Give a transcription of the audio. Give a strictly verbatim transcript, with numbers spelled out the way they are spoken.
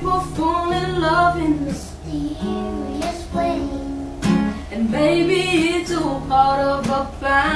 people fall in love in mysterious ways. And maybe it's all part of a plan.